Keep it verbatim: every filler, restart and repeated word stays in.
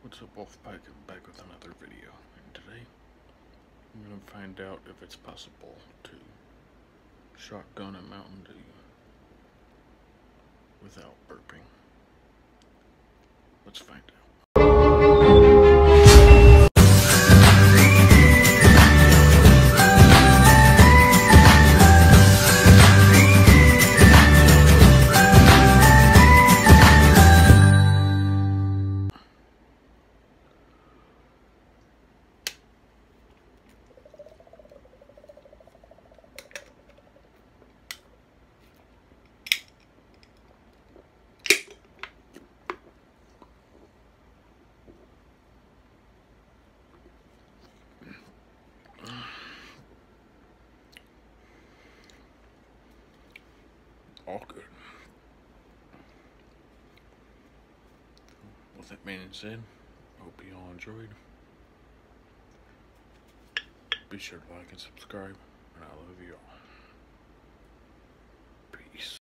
What's up, Wolfpack? I'm back with another video, and today I'm going to find out if it's possible to shotgun a Mountain Dew without burping. Let's find out. All good. With that being said, hope you all enjoyed. Be sure to like and subscribe, and I love you all. Peace.